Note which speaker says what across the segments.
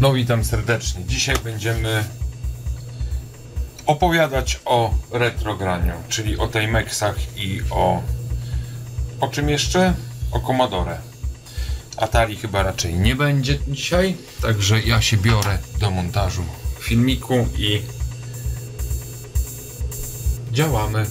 Speaker 1: No witam serdecznie. Dzisiaj będziemy opowiadać o retrograniu, czyli o Timexach i o czym jeszcze? O Commodore. Atari chyba raczej nie będzie dzisiaj, także ja się biorę do montażu filmiku i działamy.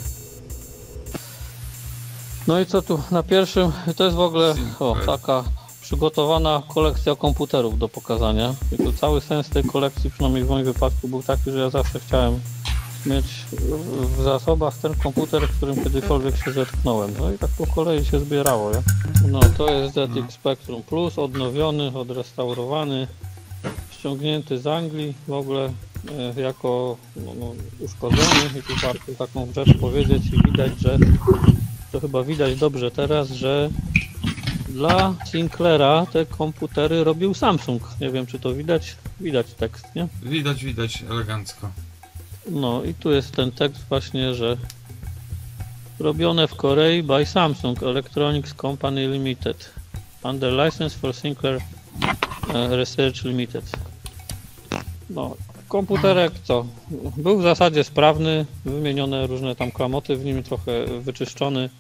Speaker 2: No i co tu na pierwszym? To jest w ogóle taka przygotowana kolekcja komputerów do pokazania. I tu cały sens tej kolekcji, przynajmniej w moim wypadku, był taki, że ja zawsze chciałem mieć w zasobach ten komputer, którym kiedykolwiek się zetknąłem. No i tak po kolei się zbierało, nie? No to jest ZX Spectrum Plus, odnowiony, odrestaurowany, ściągnięty z Anglii w ogóle jako uszkodzony. I tu warto taką rzecz powiedzieć i widać, że to chyba widać dobrze teraz, że dla Sinclaira te komputery robił Samsung. Nie wiem, czy to widać. Widać tekst, nie?
Speaker 1: Widać elegancko.
Speaker 2: No i tu jest ten tekst właśnie, że robione w Korei by Samsung Electronics Company Limited under license for Sinclair Research Limited. No, komputerek co? Był w zasadzie sprawny, wymienione różne tam klamoty w nim, trochę wyczyszczony.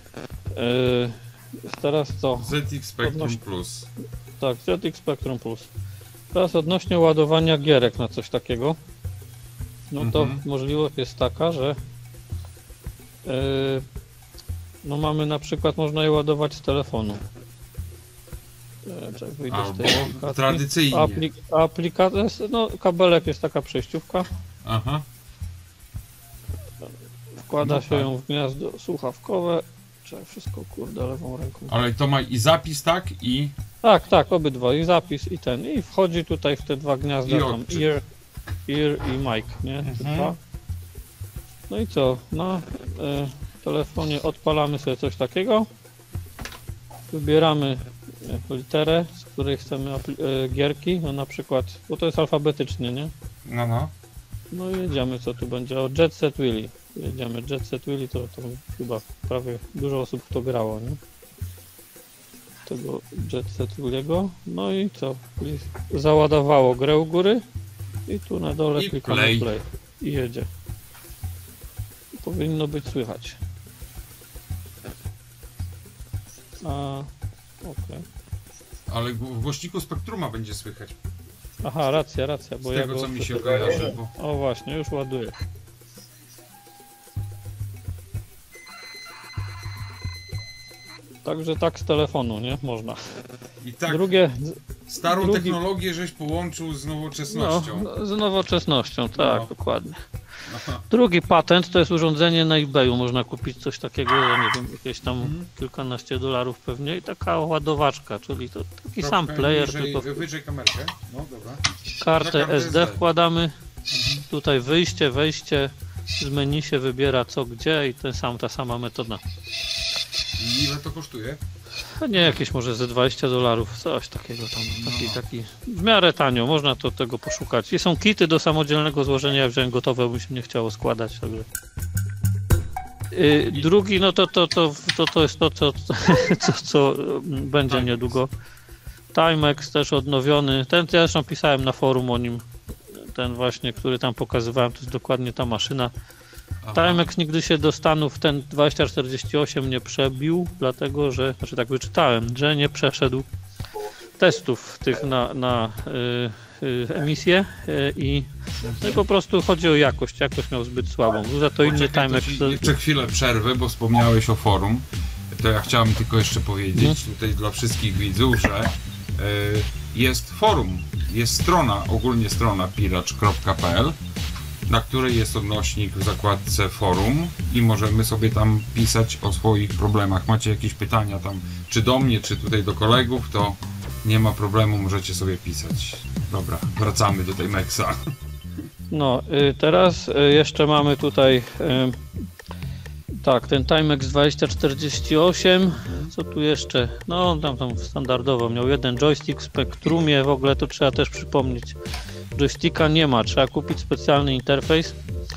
Speaker 2: Teraz co?
Speaker 1: ZX Spectrum Plus.
Speaker 2: Tak, ZX Spectrum Plus. Teraz odnośnie ładowania gierek na coś takiego. No to możliwość jest taka, że no mamy na przykład, można je ładować z telefonu. Wyjdę z tej aplikacji.
Speaker 1: Tradycyjnie.
Speaker 2: Aplikacja, no kabelek jest taka przejściówka.
Speaker 1: Aha.
Speaker 2: Wkłada
Speaker 1: No
Speaker 2: się
Speaker 1: tak.
Speaker 2: ją w gniazdo słuchawkowe. Trzeba wszystko kurde lewą ręką.
Speaker 1: Ale to ma i zapis, tak? I
Speaker 2: Tak, obydwa. I zapis, i ten. I wchodzi tutaj w te dwa gniazda, tam ear i mic, nie? Te dwa. No i co? Na telefonie odpalamy sobie coś takiego. Wybieramy literę, z której chcemy gierki, no na przykład, bo to jest alfabetycznie, nie?
Speaker 1: no.
Speaker 2: No i jedziemy, co tu będzie? O Jet Set Willy. Jedziemy Jet Set Willy, to chyba prawie dużo osób w to grało, nie? Tego Jet Set Willy'ego. No i co? Załadowało grę u góry i tu na dole
Speaker 1: I
Speaker 2: klikamy play i jedzie. Powinno być słychać. Okej.
Speaker 1: Ale w głośniku Spectruma będzie słychać.
Speaker 2: Aha, racja, bo
Speaker 1: Z
Speaker 2: ja
Speaker 1: tego
Speaker 2: go
Speaker 1: co mi się kojarzy, bo...
Speaker 2: O właśnie, już ładuję. Także tak z telefonu, nie? Można.
Speaker 1: I tak starą technologię żeś połączył z nowoczesnością.
Speaker 2: No, z nowoczesnością, tak,
Speaker 1: No.
Speaker 2: dokładnie.
Speaker 1: Aha.
Speaker 2: Drugi patent to jest urządzenie na eBayu. Można kupić coś takiego, ja nie wiem, jakieś tam kilkanaście dolarów pewnie i taka ładowaczka, czyli to taki sam player, tylko
Speaker 1: Wyżej kamerkę. No dobra.
Speaker 2: kartę SD wkładamy. Tutaj wyjście, wejście, z menu się wybiera co gdzie i ta sama metoda.
Speaker 1: I ile to kosztuje?
Speaker 2: Nie, jakieś może ze 20 dolarów, coś takiego tam, taki w miarę tanio, można tego poszukać. I są kity do samodzielnego złożenia, ja wziąłem gotowe, bo mi się nie chciało składać, także. Drugi, no to jest to, co będzie niedługo. Timex też odnowiony, ten ja zresztą pisałem na forum o nim, ten właśnie, który tam pokazywałem, to jest dokładnie ta maszyna. Timex nigdy się do Stanów ten 2048 nie przebił, dlatego że, znaczy tak wyczytałem, że nie przeszedł testów tych na emisję i po prostu chodzi o jakość. Jakość miał zbyt słabą. Był za to inny Timex.
Speaker 1: Jeszcze chwilę przerwy, bo wspomniałeś o forum. To ja chciałem tylko jeszcze powiedzieć tutaj dla wszystkich widzów, że jest forum, jest strona, ogólnie strona piracz.pl, na której jest odnośnik w zakładce forum i możemy sobie tam pisać o swoich problemach. Macie jakieś pytania tam, czy do mnie, czy tutaj do kolegów, to nie ma problemu, możecie sobie pisać. Dobra, wracamy do tej Timexa.
Speaker 2: No, teraz jeszcze mamy tutaj tak, ten Timex 2048, co tu jeszcze? No, tam standardowo miał jeden joystick w Spectrumie, w ogóle to trzeba też przypomnieć. Joysticka nie ma, trzeba kupić specjalny interfejs.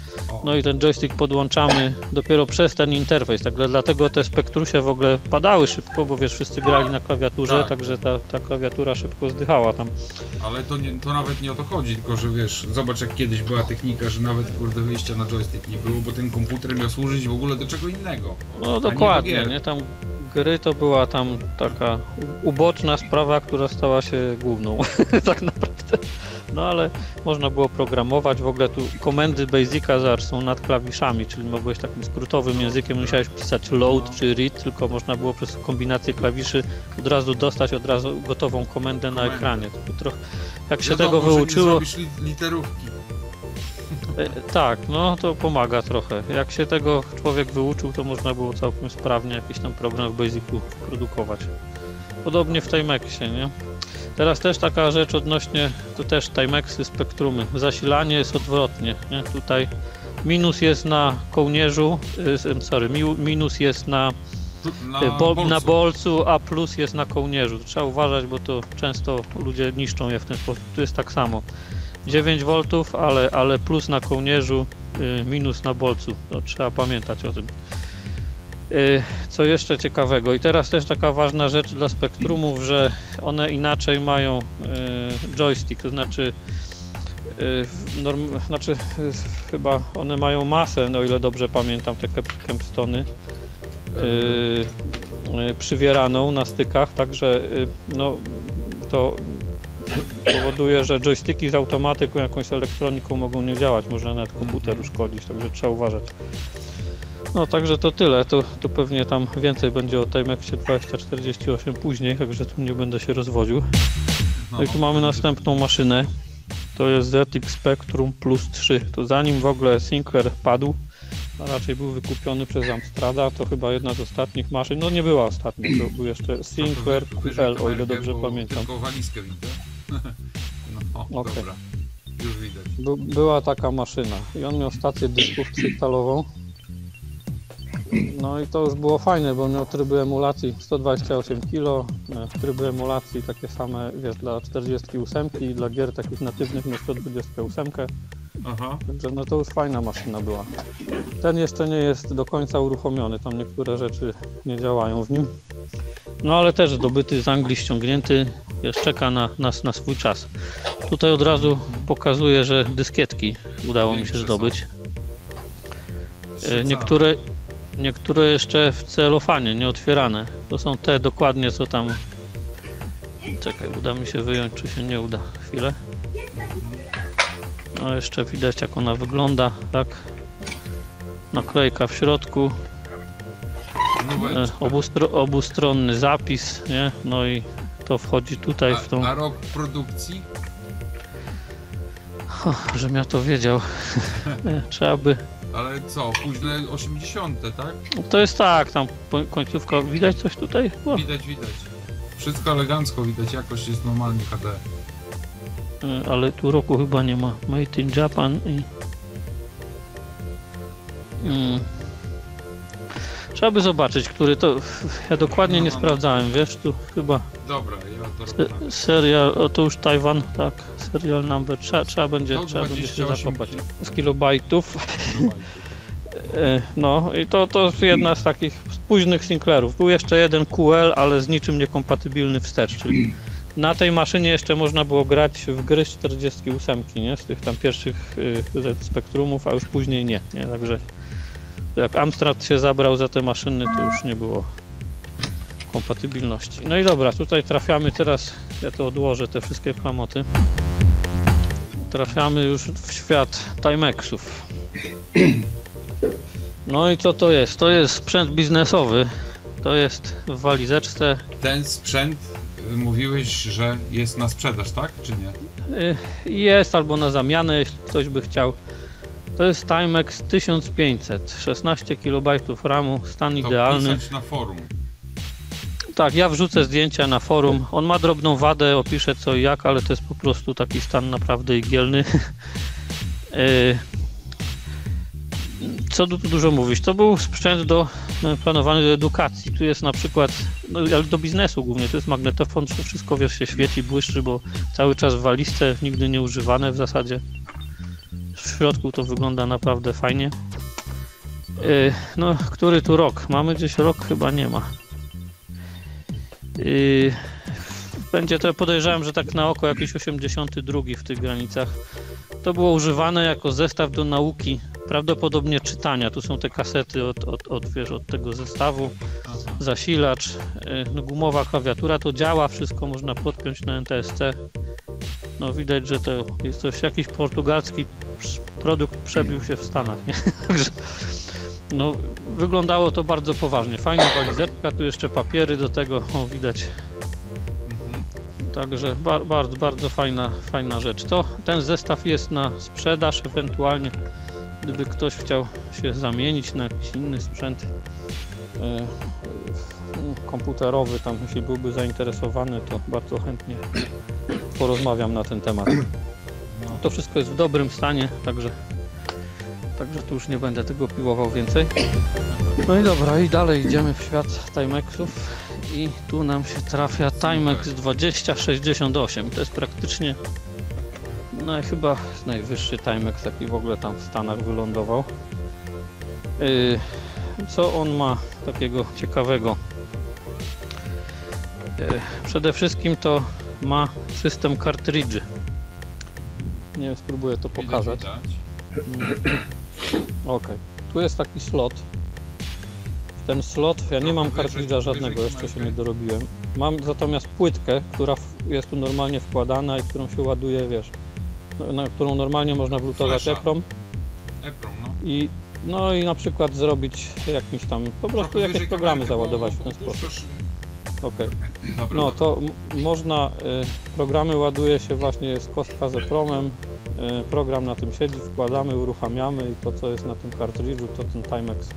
Speaker 2: No i ten joystick podłączamy dopiero przez ten interfejs, tak dlatego te Spectrusie w ogóle padały szybko, bo wiesz, wszyscy grali na klawiaturze,
Speaker 1: Tak.
Speaker 2: także ta klawiatura szybko zdychała tam.
Speaker 1: Ale to nawet nie o to chodzi, tylko że wiesz, zobacz jak kiedyś była technika, że nawet kurde wyjścia na joystick nie było, bo ten komputer miał służyć w ogóle do czego innego.
Speaker 2: No
Speaker 1: a
Speaker 2: dokładnie,
Speaker 1: nie do gier.
Speaker 2: nie? Tam gry to była tam taka uboczna sprawa, która stała się główną tak naprawdę. No ale można było programować, w ogóle tu komendy Basica zobacz, są nad klawiszami, czyli mogłeś takim skrótowym językiem, musiałeś pisać load czy read, tylko można było przez kombinację klawiszy od razu dostać od razu gotową komendę na ekranie. To trochę, jak się
Speaker 1: Wiadomo,
Speaker 2: tego
Speaker 1: że nie
Speaker 2: wyuczyło,
Speaker 1: zrobisz literówki.
Speaker 2: tak, no to pomaga trochę. Jak się tego człowiek wyuczył, to można było całkiem sprawnie jakiś tam program w Basicu produkować. Podobnie w Timexie, nie? Teraz też taka rzecz odnośnie, to też Timexy, Spectrumy. Zasilanie jest odwrotnie, nie? Tutaj minus jest na kołnierzu, minus jest na
Speaker 1: Na
Speaker 2: bolcu, a plus jest na kołnierzu. Trzeba uważać, bo to często ludzie niszczą je w ten sposób. Tu jest tak samo. 9 V, ale plus na kołnierzu, minus na bolcu. To trzeba pamiętać o tym. Co jeszcze ciekawego, i teraz też taka ważna rzecz dla Spectrumów, że one inaczej mają joystick, to znaczy, chyba one mają masę, no ile dobrze pamiętam, te Kempstony, przywieraną na stykach, także no, to powoduje, że joysticki z automatyką, jakąś elektroniką mogą nie działać, można nawet komputer uszkodzić, także trzeba uważać. No także to tyle, to pewnie tam więcej będzie o Timexie 2048 później, także tu nie będę się rozwodził. No i tu mamy następną maszynę, to jest ZX Spectrum Plus 3, to zanim w ogóle Sinclair padł, a raczej był wykupiony przez Amstrada, to chyba jedna z ostatnich maszyn, no nie była ostatnia, to był jeszcze Sinclair QL, o ile dobrze pamiętam.
Speaker 1: Tylko walizkę widzę. No,
Speaker 2: Okay.
Speaker 1: dobra, już widać.
Speaker 2: Była taka maszyna i on miał stację dysków trzytalową. No i to już było fajne, bo miał tryby emulacji 128 kg, tryby emulacji takie same, wiesz, dla 48 i dla gier takich natywnych na 128.
Speaker 1: Aha.
Speaker 2: Także no to już fajna maszyna była. Ten jeszcze nie jest do końca uruchomiony, tam niektóre rzeczy nie działają w nim. No ale też zdobyty z Anglii, ściągnięty, wiesz, czeka na nas na swój czas. Tutaj od razu pokazuję, że dyskietki udało mi się zdobyć. Niektóre jeszcze w celofanie, nieotwierane. To są te dokładnie, co tam... Czekaj, uda mi się wyjąć, czy się nie uda. Chwilę. No jeszcze widać, jak ona wygląda, tak? Naklejka w środku. Obustronny zapis, nie? No i to wchodzi tutaj w tą...
Speaker 1: A rok produkcji?
Speaker 2: Żebym ja to wiedział. Trzeba by...
Speaker 1: Ale co, późne 80, tak?
Speaker 2: To jest tak, tam końcówka, widać coś tutaj? O.
Speaker 1: Widać. Wszystko elegancko widać, jakość jest normalnie HD.
Speaker 2: Ale tu roku chyba nie ma. Made in Japan i... Trzeba by zobaczyć, który to... Ja dokładnie nie sprawdzałem, wiesz, tu chyba...
Speaker 1: Dobra, ja to robię.
Speaker 2: Serial, o to już Tajwan, tak, serial number, trzeba będzie się zakopać. Z kilobajtów. No i to jest jedna z takich późnych Sinclairów. Był jeszcze jeden QL, ale z niczym niekompatybilny wstecz, czyli na tej maszynie jeszcze można było grać w gry z 48, nie? Z tych tam pierwszych Spectrumów, a już później nie? Także jak Amstrad się zabrał za te maszyny, to już nie było kompatybilności. No i dobra, tutaj trafiamy teraz, ja to odłożę, te wszystkie klamoty. Trafiamy już w świat Timexów. No i co to jest? To jest sprzęt biznesowy. To jest w walizeczce.
Speaker 1: Ten sprzęt mówiłeś, że jest na sprzedaż, tak? Czy nie?
Speaker 2: Jest albo na zamianę, jeśli ktoś by chciał. To jest Timex 1500, 16 KB RAMu, stan idealny.
Speaker 1: To pisać na forum.
Speaker 2: Tak, ja wrzucę zdjęcia na forum. On ma drobną wadę, opiszę co i jak, ale to jest po prostu taki stan naprawdę igielny. Co tu dużo mówić? To był sprzęt planowany do edukacji. Tu jest na przykład, no, ale do biznesu głównie, to jest magnetofon, wszystko wiesz, się świeci, błyszczy, bo cały czas w walizce, nigdy nie używane w zasadzie. w środku to wygląda naprawdę fajnie. No, który tu rok? Mamy gdzieś rok? Chyba nie ma. Będzie to, podejrzewam, że tak na oko jakiś 82 w tych granicach. To było używane jako zestaw do nauki, prawdopodobnie czytania. Tu są te kasety od tego zestawu, zasilacz, no, gumowa klawiatura, to działa, wszystko można podpiąć na NTSC. No widać, że to jest coś, jakiś portugalski produkt przebił się w Stanach, nie? Także no, wyglądało to bardzo poważnie. Fajna walizeczka, tu jeszcze papiery do tego, o, widać. Także bardzo, bardzo fajna rzecz. Ten zestaw jest na sprzedaż, ewentualnie gdyby ktoś chciał się zamienić na jakiś inny sprzęt komputerowy, tam jeśli byłby zainteresowany, to bardzo chętnie porozmawiam na ten temat. To wszystko jest w dobrym stanie, także tu już nie będę tego piłował więcej. No i dobra, i dalej idziemy w świat Timexów i tu nam się trafia Timex 2068. To jest praktycznie chyba najwyższy Timex, jaki w ogóle tam w Stanach wylądował. Co on ma takiego ciekawego? Przede wszystkim to ma system kartridży. Nie wiem, spróbuję to pokazać. Ok, tu jest taki slot. Ten slot, ja nie mam kartridża żadnego, jeszcze się nie dorobiłem. Mam natomiast płytkę, która jest tu normalnie wkładana i którą się ładuje, wiesz, na którą normalnie można wlutować EPROM. No i na przykład zrobić jakimś tam, po prostu jakieś programy załadować w ten sposób. Okay. No to można, programy ładuje się właśnie z kostka z EPROM-em, program na tym siedzi, wkładamy, uruchamiamy i to co jest na tym kartridżu, to ten Timex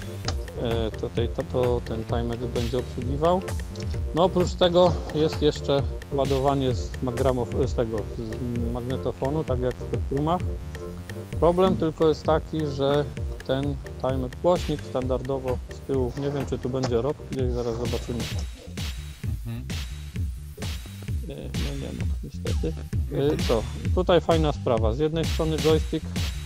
Speaker 2: ten Timex będzie obsługiwał. No oprócz tego jest jeszcze ładowanie z magnetofonu, tak jak w Spectrumach. Problem tylko jest taki, że ten Timex głośnik standardowo z tyłu, nie wiem czy tu będzie rok, gdzieś zaraz zobaczymy. No nie ma niestety. Tutaj fajna sprawa, z jednej strony joystick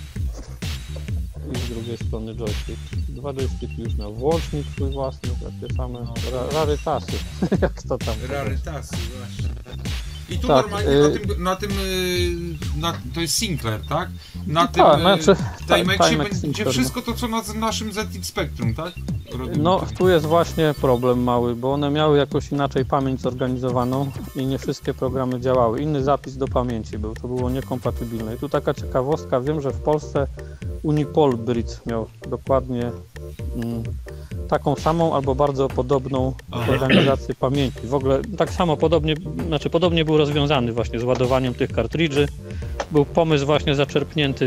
Speaker 2: i z drugiej strony joystick. Dwa joysticki już miał włącznik swój własny, takie same rarytasy. Jak to tam?
Speaker 1: Rarytasy, właśnie. I tu
Speaker 2: tak,
Speaker 1: normalnie to jest Sinclair, tak? Na tym Timexie będzie wszystko to co na naszym ZX Spectrum, tak?
Speaker 2: No tu jest właśnie problem mały, bo one miały jakoś inaczej pamięć zorganizowaną i nie wszystkie programy działały. Inny zapis do pamięci był, to było niekompatybilne. I tu taka ciekawostka, wiem, że w Polsce Unipol Bridge miał dokładnie taką samą albo bardzo podobną organizację pamięci. W ogóle tak samo podobnie był rozwiązany właśnie z ładowaniem tych kartridży. Był pomysł właśnie zaczerpnięty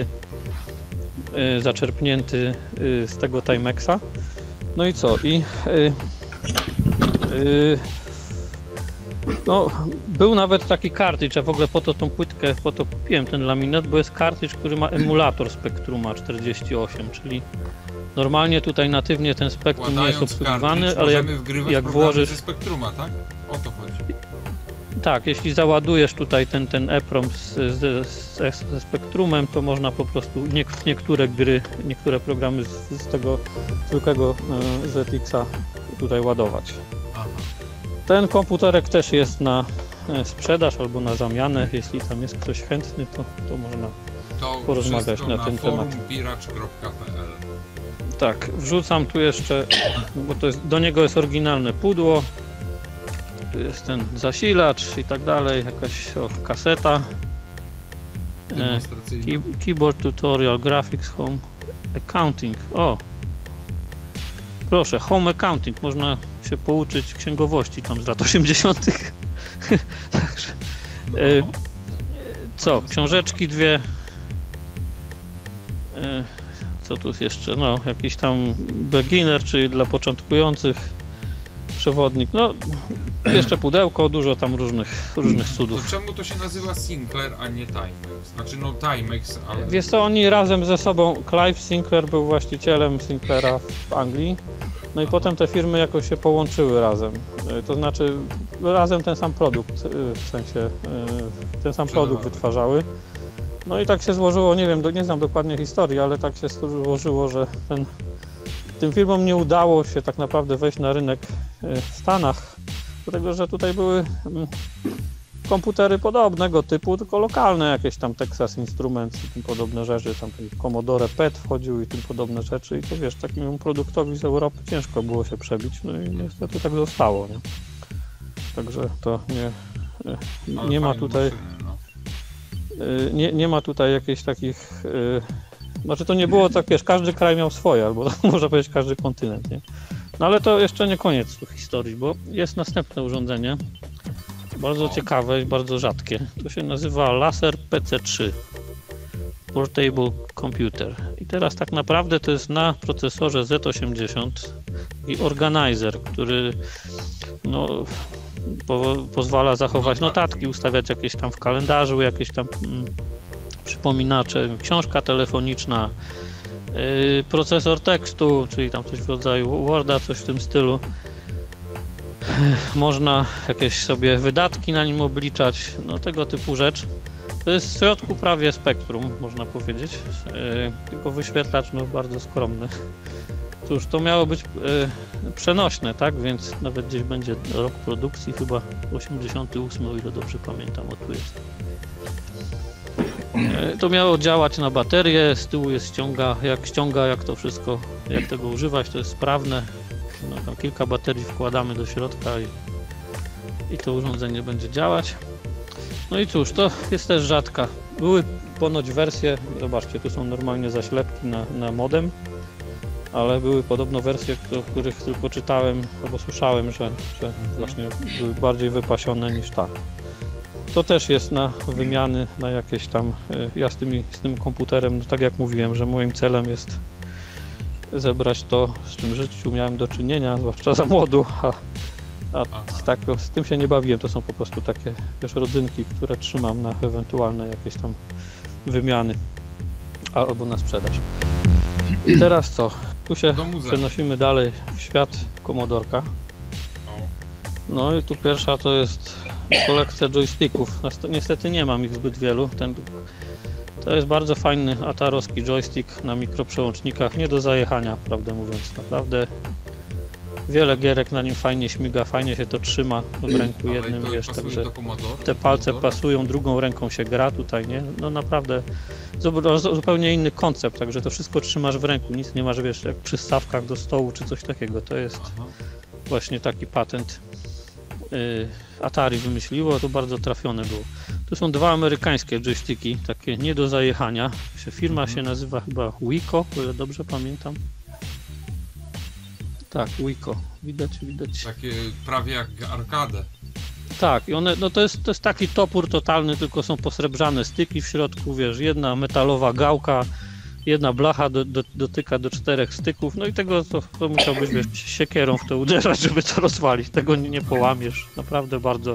Speaker 2: z tego Timexa. No i co? No, był nawet taki kartridż, ja w ogóle po to tą płytkę, po to kupiłem ten laminat, bo jest kartridż, który ma emulator Spectruma 48, czyli normalnie tutaj natywnie ten Spectrum nie jest obsługiwany, ale jak włożysz...
Speaker 1: ze Spectruma, tak? O to chodzi.
Speaker 2: Tak, jeśli załadujesz tutaj ten EPROM ze Spectrumem, to można po prostu niektóre gry, niektóre programy z tego zwykłego ZX-a tutaj ładować. Aha. Ten komputerek też jest na sprzedaż albo na zamianę, jeśli tam jest ktoś chętny, to można porozmawiać na ten temat.
Speaker 1: Piracz.pl.
Speaker 2: Tak, wrzucam tu jeszcze, bo do niego jest oryginalne pudło. Tu jest ten zasilacz i tak dalej, jakaś kaseta. Keyboard Tutorial, Graphics, Home Accounting. O! Proszę, Home Accounting, można się pouczyć księgowości tam z lat 80. Także, co? Książeczki dwie. Co tu jeszcze? No, jakiś tam beginner, czyli dla początkujących. Przewodnik, no jeszcze pudełko, dużo tam różnych cudów.
Speaker 1: To czemu to się nazywa Sinclair, a nie Timex? Znaczy no Timex, ale...
Speaker 2: Wiesz co, oni razem ze sobą, Clive Sinclair był właścicielem Sinclaira w Anglii, no i potem te firmy jakoś się połączyły razem, to znaczy razem ten sam produkt, w sensie ten sam produkt wytwarzały. No i tak się złożyło, nie wiem, nie znam dokładnie historii, ale tak się złożyło, że tym firmom nie udało się tak naprawdę wejść na rynek w Stanach, dlatego że tutaj były komputery podobnego typu, tylko lokalne, jakieś tam Texas Instruments i tym podobne rzeczy, tam Commodore PET wchodził i tym podobne rzeczy i to wiesz, takiemu produktowi z Europy ciężko było się przebić, no i niestety tak zostało, nie? Także to nie ma tutaj nie ma tutaj jakichś takich znaczy to nie było tak, wiesz, każdy kraj miał swoje, albo można powiedzieć każdy kontynent, nie? No ale to jeszcze nie koniec historii, bo jest następne urządzenie, bardzo ciekawe i bardzo rzadkie. To się nazywa Laser PC3 Portable Computer. I teraz tak naprawdę to jest na procesorze Z80 i organizer, który no, pozwala zachować notatki, ustawiać jakieś tam w kalendarzu, jakieś tam przypominacze, książka telefoniczna, procesor tekstu, czyli tam coś w rodzaju Worda, coś w tym stylu. Można jakieś sobie wydatki na nim obliczać, no tego typu rzecz. To jest w środku prawie spektrum, można powiedzieć, tylko wyświetlacz no bardzo skromny. Cóż, to miało być przenośne, tak, więc nawet gdzieś będzie rok produkcji, chyba 88, o ile dobrze pamiętam, o tu jest. To miało działać na baterię, z tyłu jest ściąga, jak to wszystko, jak tego używać, to jest sprawne. No, tam kilka baterii wkładamy do środka i to urządzenie będzie działać. No i cóż, to jest też rzadka. Były ponoć wersje, zobaczcie, tu są normalnie zaślepki na modem, ale były podobno wersje, o których tylko czytałem albo słyszałem, że właśnie były bardziej wypasione niż ta. To też jest na wymiany, na jakieś tam, ja z tym komputerem, no tak jak mówiłem, że moim celem jest zebrać to, z czym w życiu miałem do czynienia, zwłaszcza za młodu, z tym się nie bawiłem, to są po prostu takie, wiesz, rodzynki, które trzymam na ewentualne jakieś tam wymiany albo na sprzedaż. I teraz co? Tu się przenosimy dalej w świat Commodorka. No i tu pierwsza to jest kolekcja joysticków. Niestety nie mam ich zbyt wielu. To jest bardzo fajny atarowski joystick na mikroprzełącznikach, nie do zajechania, prawdę mówiąc. Naprawdę wiele gierek na nim fajnie śmiga, fajnie się to trzyma w ręku jednym, wiesz, także te palce pasują, drugą ręką się gra tutaj, nie? No naprawdę zupełnie inny koncept, także to wszystko trzymasz w ręku, nic nie masz, wiesz, jak przy stawkach do stołu czy coś takiego, to jest właśnie taki patent. Atari wymyśliło, to bardzo trafione było. Tu są dwa amerykańskie joysticki, takie nie do zajechania. Firma się nazywa chyba Wico, o ile dobrze pamiętam. Tak, Wico. Widać.
Speaker 1: Takie prawie jak arkadę.
Speaker 2: Tak, i one, no to jest taki topór totalny, tylko są posrebrzane styki w środku, wiesz, jedna metalowa gałka, jedna blacha dotyka do 4 styków, no i tego to musiałbyś, wiesz, siekierą w to uderzać, żeby to rozwalić, tego nie połamiesz, naprawdę bardzo,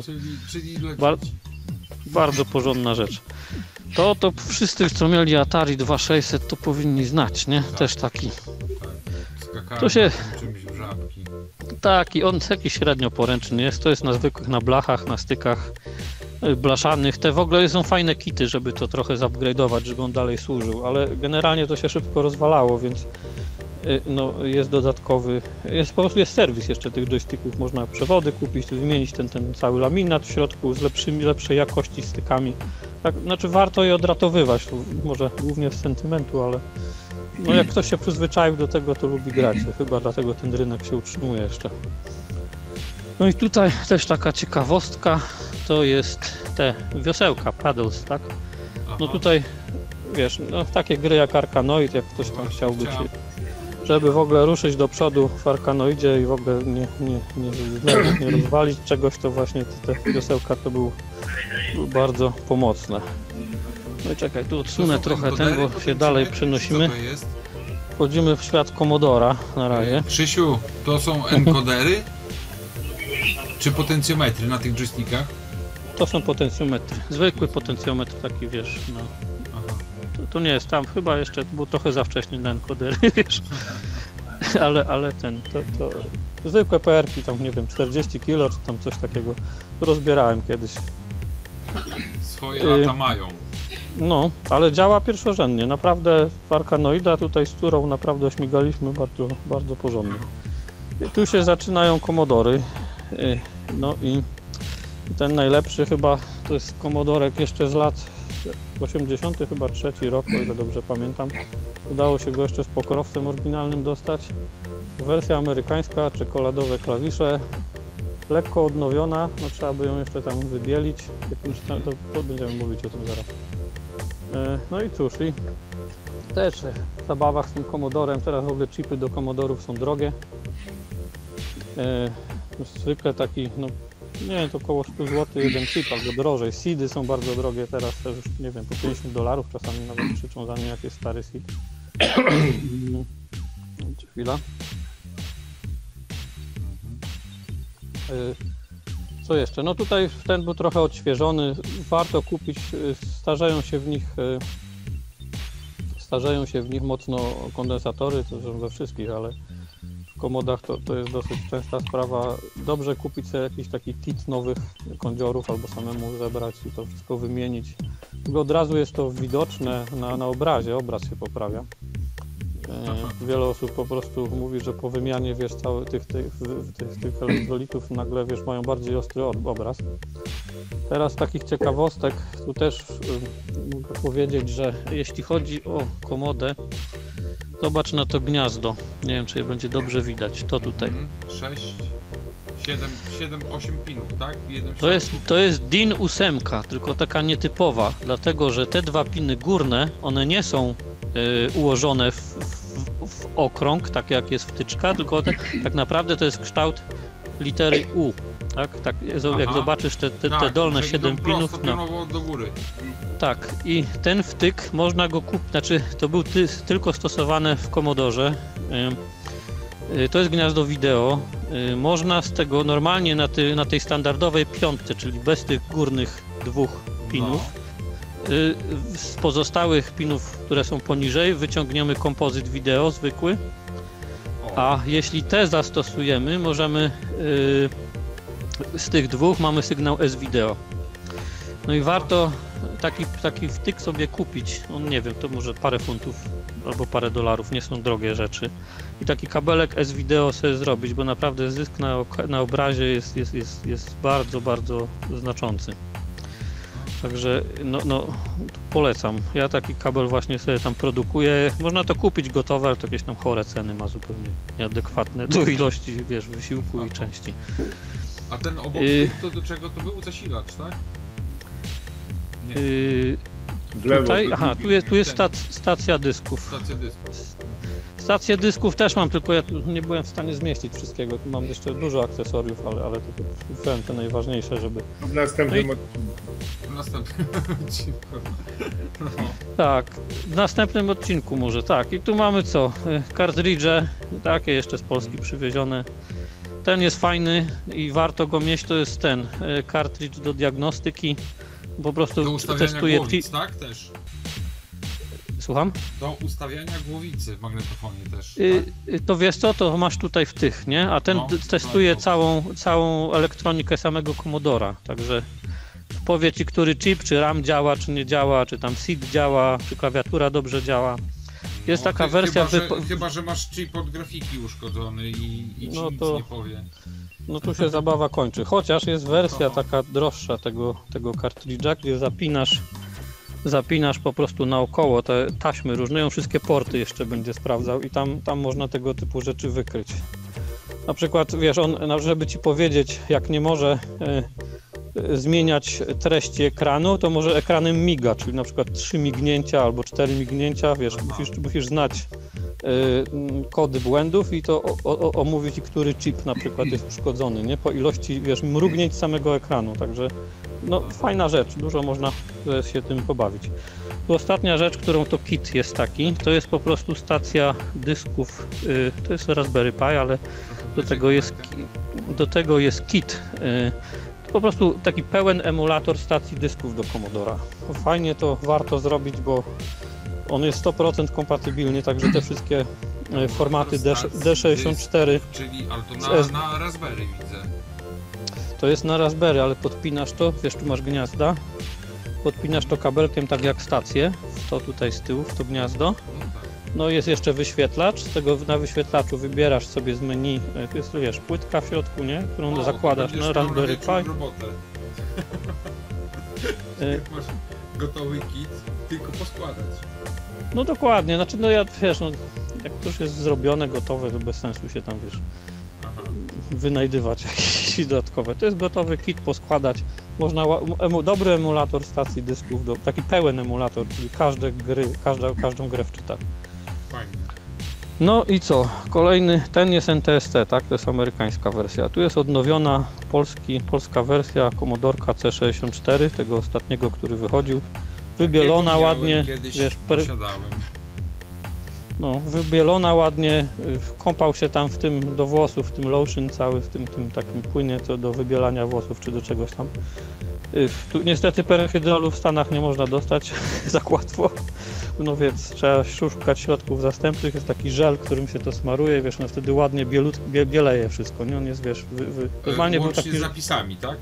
Speaker 2: bardzo porządna rzecz. To wszyscy, co mieli Atari 2600, to powinni znać, nie? Tak. Też taki.
Speaker 1: Skakałem to się czymś w żabki.
Speaker 2: Tak, i on taki średnio poręczny jest, to jest na zwykłych, na blachach, na stykach blaszanych. Te w ogóle są fajne kity, żeby to trochę zupgrade'ować, żeby on dalej służył, ale generalnie to się szybko rozwalało, więc no, jest dodatkowy, po prostu jest serwis jeszcze tych joysticków, można przewody kupić, wymienić ten cały laminat w środku z lepszej jakości stykami. Tak, znaczy warto je odratowywać, może głównie z sentymentu, ale no, jak ktoś się przyzwyczaił do tego, to lubi grać, chyba dlatego ten rynek się utrzymuje jeszcze. No i tutaj też taka ciekawostka, to jest te wiosełka, paddles, tak? No tutaj, wiesz, no takie gry jak Arkanoid, jak ktoś tam chciałby się, żeby w ogóle ruszyć do przodu w Arkanoidzie i w ogóle nie rozwalić czegoś, to właśnie te wiosełka to był bardzo pomocne. No i czekaj, tu odsunę trochę ten, bo się dalej przenosimy. Wchodzimy w świat Commodora na razie.
Speaker 1: Krzysiu, to są encodery? Czy potencjometry na tych joystickach?
Speaker 2: To są potencjometry. Zwykły potencjometr taki, wiesz, no. To nie jest tam, chyba jeszcze było trochę za wcześnie na encodery, wiesz. Ale to zwykłe PR-ki, tam nie wiem, 40 kg czy tam coś takiego rozbierałem kiedyś.
Speaker 1: Swoje lata mają.
Speaker 2: No, ale działa pierwszorzędnie. Naprawdę Arkanoida tutaj, z którą naprawdę śmigaliśmy bardzo, bardzo porządnie. I tu się zaczynają komodory. No i ten najlepszy chyba to jest komodorek jeszcze z lat 80, chyba trzeci rok, o ile dobrze pamiętam. Udało się go jeszcze z pokrowcem oryginalnym dostać. Wersja amerykańska, czekoladowe klawisze, lekko odnowiona, no trzeba by ją jeszcze tam wybielić. To będziemy mówić o tym zaraz. No i cóż, i też w zabawach z tym komodorem, teraz w ogóle chipy do komodorów są drogie. Zwykle taki, no nie wiem, to około 100 zł jeden chip albo drożej. Seedy są bardzo drogie teraz, też już nie wiem, po $50 czasami nawet krzyczą za mnie, jak jest stary seed. Chwila. Co jeszcze? No tutaj ten był trochę odświeżony, warto kupić, starzeją się w nich mocno kondensatory, to są we wszystkich, ale w komodach to jest dosyć częsta sprawa. Dobrze kupić sobie jakiś taki kit nowych kądziorów albo samemu zebrać i to wszystko wymienić. Tylko od razu jest to widoczne na obrazie, obraz się poprawia. Wiele osób po prostu mówi, że po wymianie, wiesz, całych tych elektrolitów nagle, wiesz, mają bardziej ostry obraz. Teraz takich ciekawostek, tu też mogę powiedzieć, że jeśli chodzi o komodę, zobacz na to gniazdo. Nie wiem, czy je będzie dobrze widać. To tutaj.
Speaker 1: 6, 7, 8 pinów, tak?
Speaker 2: To jest DIN 8, tylko taka nietypowa, dlatego że te dwa piny górne, one nie są ułożone w okrąg, tak jak jest wtyczka, tylko tak naprawdę to jest kształt litery U. Tak, jak zobaczysz te dolne 7 pinów.
Speaker 1: No. Do góry.
Speaker 2: Tak, i ten wtyk można go kupić, znaczy to był tylko stosowane w Commodore. To jest gniazdo wideo. Można z tego normalnie na tej standardowej piątce, czyli bez tych górnych dwóch pinów, z pozostałych pinów, które są poniżej, wyciągniemy kompozyt wideo zwykły. A jeśli te zastosujemy, możemy z tych dwóch mamy sygnał S-Video. No i warto taki wtyk sobie kupić. On, nie wiem, to może parę funtów albo parę dolarów, nie są drogie rzeczy. I taki kabelek S-Video sobie zrobić, bo naprawdę zysk na obrazie jest bardzo, bardzo znaczący. Także no polecam. Ja taki kabel właśnie sobie tam produkuję. Można to kupić gotowe, ale to jakieś tam chore ceny ma, zupełnie nieadekwatne do ilości, wiesz, wysiłku i części.
Speaker 1: A ten obok to do czego to był? Zasilacz, tak? Nie.
Speaker 2: Tutaj, tu jest stacja dysków. Stację dysków też mam, tylko ja tu nie byłem w stanie zmieścić wszystkiego. Tu mam jeszcze dużo akcesoriów, ale to wziąłem te najważniejsze, żeby...
Speaker 3: W następnym
Speaker 1: odcinku. No.
Speaker 2: Tak, w następnym odcinku może, tak. I tu mamy co? Kartridże, takie jeszcze z Polski przywiezione. Ten jest fajny i warto go mieć, to jest ten kartridż do diagnostyki. Po prostu
Speaker 1: do ustawiania
Speaker 2: testuję
Speaker 1: głowic, tak? Też.
Speaker 2: Słucham?
Speaker 1: Do ustawiania głowicy w magnetofonie też.
Speaker 2: To wiesz co, to masz tutaj w tych, nie? A ten testuje całą elektronikę samego Commodora, także powie ci, który chip, czy RAM działa, czy nie działa, czy tam SID działa, czy klawiatura dobrze działa. Jest taka wersja...
Speaker 1: Chyba, że masz chip od grafiki uszkodzony i ci nic nie powie.
Speaker 2: No tu się zabawa kończy, chociaż jest wersja taka droższa tego kartridża, gdzie zapinasz po prostu naokoło te taśmy różne, wszystkie porty jeszcze będzie sprawdzał i tam można tego typu rzeczy wykryć. Na przykład, wiesz, on, żeby ci powiedzieć, jak nie może zmieniać treści ekranu, to może ekranem miga, czyli na przykład 3 mignięcia albo 4 mignięcia, wiesz, musisz znać kody błędów i to omówi ci, który chip na przykład jest uszkodzony, nie? Po ilości, wiesz, mrugnięć samego ekranu, także no fajna rzecz, dużo można się tym pobawić. Tu ostatnia rzecz, którą to kit jest taki, to jest po prostu stacja dysków, to jest Raspberry Pi, ale do tego jest kit. To po prostu taki pełen emulator stacji dysków do Commodora. Fajnie to warto zrobić, bo on jest 100% kompatybilny, także te wszystkie formaty D64.
Speaker 1: Czyli, ale to na Raspberry widzę.
Speaker 2: To jest na Raspberry, ale podpinasz to, wiesz, tu masz gniazda podpinasz to kabelkiem tak jak stację, w to tutaj z tyłu, w to gniazdo. No jest jeszcze wyświetlacz, z tego na wyświetlaczu wybierasz sobie z menu, jest wiesz, płytka w środku, nie? Którą zakładasz na Raspberry Pi.
Speaker 1: Masz gotowy kit, tylko poskładać.
Speaker 2: No dokładnie, znaczy no ja wiesz, no, jak to już jest zrobione, gotowe, to bez sensu się tam wiesz wynajdywać jakieś dodatkowe. To jest gotowy kit, poskładać. Można dobry emulator stacji dysków, taki pełen emulator, czyli każdą grę wczyta.
Speaker 1: Fajnie.
Speaker 2: No i co? Kolejny, ten jest NTSC, tak? To jest amerykańska wersja. Tu jest odnowiona polska wersja Commodorka C64, tego ostatniego, który wychodził. Wybielona ładnie, wiesz, no, wybielona ładnie, kąpał się tam w tym do włosów, w tym lotion cały, w tym takim płynie co do wybielania włosów czy do czegoś tam. Tu niestety perhydrolu w Stanach nie można dostać tak łatwo, no więc trzeba szukać środków zastępczych, jest taki żel, którym się to smaruje, wiesz, no wtedy ładnie bieleje wszystko, nie? On jest, wiesz, normalnie był taki...
Speaker 1: z zapisami, tak?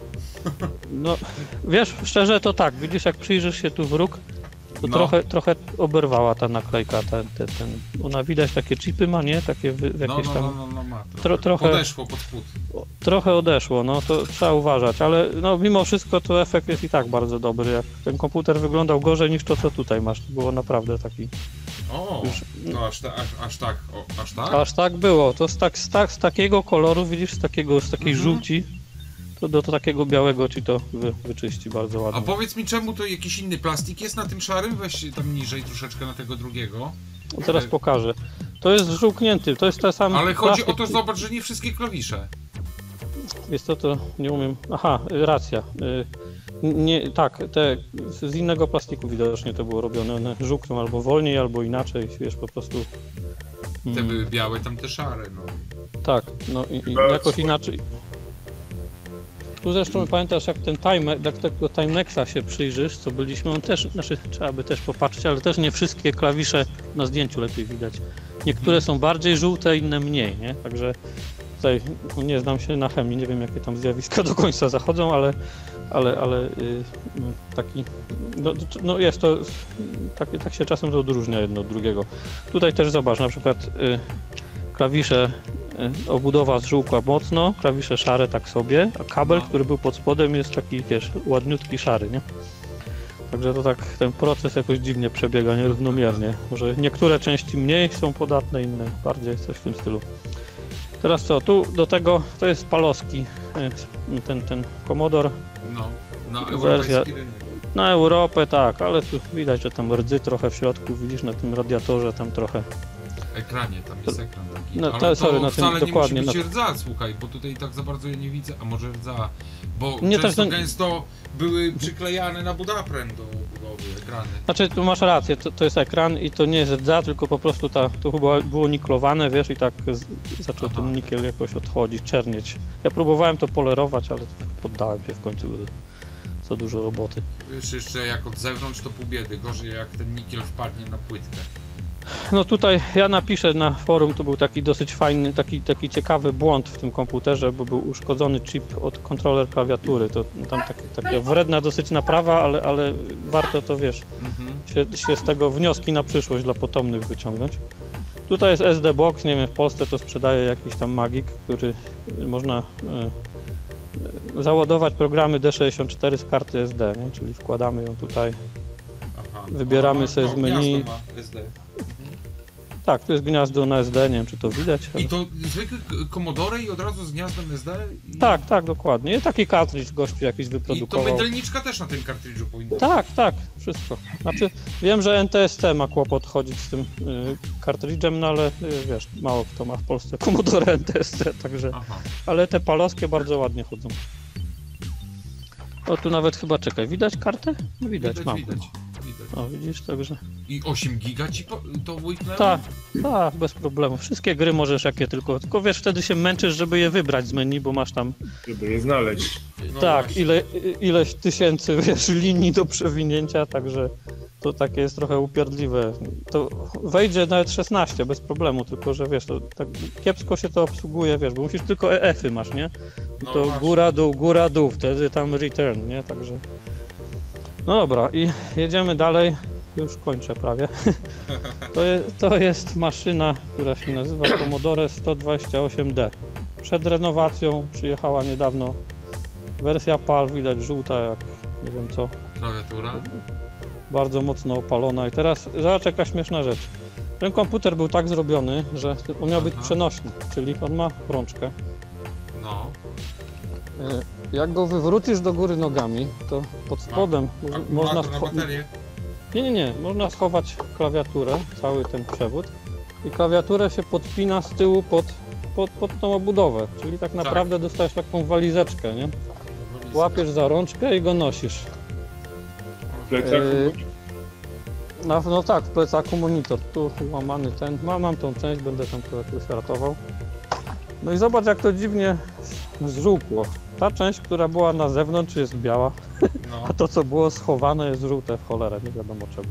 Speaker 2: No, wiesz, szczerze to tak, widzisz, jak przyjrzysz się tu w róg, to trochę oberwała ta naklejka, ona widać takie chipy ma, nie? Takie jakieś tam...
Speaker 1: ma
Speaker 2: trochę
Speaker 1: odeszło pod spód.
Speaker 2: Trochę odeszło, no to trzeba uważać, ale no mimo wszystko to efekt jest i tak bardzo dobry, jak ten komputer wyglądał gorzej niż to, co tutaj masz, to było naprawdę taki...
Speaker 1: O, to aż tak?
Speaker 2: Aż tak było, to z takiego koloru, widzisz, z takiej żółci, to do takiego białego ci to wyczyści bardzo ładnie.
Speaker 1: A powiedz mi, czemu to jakiś inny plastik jest na tym szarym? Weź tam niżej troszeczkę na tego drugiego.
Speaker 2: Teraz pokażę. To jest żółknięty, to jest ten sam
Speaker 1: ale chodzi
Speaker 2: plastik.
Speaker 1: o to, zobacz, że nie wszystkie klawisze.
Speaker 2: Jest to nie umiem... Aha, racja. Nie, tak, te z innego plastiku widocznie to było robione. One żółkną albo wolniej, albo inaczej, wiesz, po prostu...
Speaker 1: Te były białe, tam te szare, no.
Speaker 2: Tak, no i jakoś inaczej. Tu zresztą pamiętasz, jak jak tego Timexa się przyjrzysz, co byliśmy, on też, znaczy trzeba by też popatrzeć, ale też nie wszystkie klawisze na zdjęciu lepiej widać. Niektóre są bardziej żółte, inne mniej, nie? Także tutaj nie znam się na chemii, nie wiem jakie tam zjawiska do końca zachodzą, ale taki, no jest to, tak się czasem to odróżnia jedno od drugiego. Tutaj też zobacz, na przykład klawisze, obudowa zżółkła mocno, klawisze szare tak sobie, a kabel, który był pod spodem jest taki, wiesz, ładniutki szary, nie? Także to tak, ten proces jakoś dziwnie przebiega, nierównomiernie. Może niektóre części mniej są podatne, inne bardziej, coś w tym stylu. Teraz co, tu do tego, to jest Palowski, ten Commodore.
Speaker 1: No, na
Speaker 2: wersja,
Speaker 1: europejski rynek.
Speaker 2: na Europę, tak, ale tu widać, że tam rdzy trochę w środku, widzisz, na tym radiatorze tam trochę.
Speaker 1: Ekranie, tam jest ekran taki.
Speaker 2: No,
Speaker 1: ale
Speaker 2: sorry,
Speaker 1: to
Speaker 2: na
Speaker 1: wcale
Speaker 2: tym,
Speaker 1: nie
Speaker 2: dokładnie,
Speaker 1: musi być rdza, słuchaj, bo tutaj tak za bardzo ja nie widzę, a może rdza, bo
Speaker 2: nie,
Speaker 1: często
Speaker 2: tak,
Speaker 1: gęsto były przyklejane na budaprem do budowy ekrany.
Speaker 2: Znaczy, tu masz rację, to jest ekran i to nie jest rdza, tylko po prostu to chyba było niklowane, wiesz, i tak zaczął ten nikiel jakoś odchodzić, czernieć. Ja próbowałem to polerować, ale poddałem się w końcu, za dużo roboty.
Speaker 1: Wiesz, jeszcze jak od zewnątrz to pół biedy, gorzej jak ten nikiel wpadnie na płytkę.
Speaker 2: No tutaj ja napiszę na forum, to był taki dosyć fajny, taki ciekawy błąd w tym komputerze, bo był uszkodzony chip od kontroler klawiatury. To tam taka wredna dosyć naprawa, ale warto to, wiesz, się z tego wnioski na przyszłość dla potomnych wyciągnąć. Tutaj jest SD Box, nie wiem, w Polsce to sprzedaje jakiś tam magik, który można załadować programy D64 z karty SD, nie? Czyli wkładamy ją tutaj, wybieramy sobie z menu. Tak, to jest gniazdo na SD, nie wiem czy to widać. Ale...
Speaker 1: I to zwykły Commodore i od razu z gniazdem SD?
Speaker 2: Tak, dokładnie. I taki kartridż gościu jakiś wyprodukował.
Speaker 1: I to mydelniczka też na tym kartridżu powinna
Speaker 2: być. Tak, wszystko. Znaczy, wiem, że NTSC ma kłopot chodzić z tym kartridżem, no ale wiesz, mało kto ma w Polsce Commodore NTSC, także... Ale te palowskie bardzo ładnie chodzą. O, tu nawet chyba, czekaj, widać kartę? Widać, mam.
Speaker 1: Widać.
Speaker 2: O, widzisz, także...
Speaker 1: I 8 giga ci to łyknęło?
Speaker 2: Tak, bez problemu. Wszystkie gry możesz jakie tylko wiesz, wtedy się męczysz, żeby je wybrać z menu, bo masz tam...
Speaker 3: Żeby je znaleźć.
Speaker 1: No
Speaker 2: tak, ileś tysięcy, wiesz, linii do przewinięcia, także to takie jest trochę upierdliwe. To wejdzie nawet 16 bez problemu, tylko że wiesz, to tak kiepsko się to obsługuje, wiesz, bo musisz tylko EF-y masz, nie? To góra, dół, wtedy tam return, nie? Także... No dobra, i jedziemy dalej. Już kończę prawie. To jest maszyna, która się nazywa Commodore 128D. Przed renowacją przyjechała niedawno wersja PAL, widać żółta jak nie wiem co.
Speaker 1: Klawiatura?
Speaker 2: Bardzo mocno opalona i teraz zobacz jaka śmieszna rzecz. Ten komputer był tak zrobiony, że on miał być przenośny, czyli on ma rączkę.
Speaker 1: No.
Speaker 2: Jak go wywrócisz do góry nogami, to pod spodem można
Speaker 1: na baterię?
Speaker 2: Nie, można schować klawiaturę, cały ten przewód i klawiaturę się podpina z tyłu pod tą obudowę, czyli tak naprawdę dostajesz taką walizeczkę, nie? Łapiesz za rączkę i go nosisz.
Speaker 3: W plecaku?
Speaker 2: No tak, w plecaku monitor, tu łamany ten, mam tą część, będę tam to jakoś ratował. No i zobacz jak to dziwnie zżółkło. Ta część, która była na zewnątrz jest biała,
Speaker 1: No.
Speaker 2: a to co było schowane jest żółte w cholerę, nie wiadomo czemu.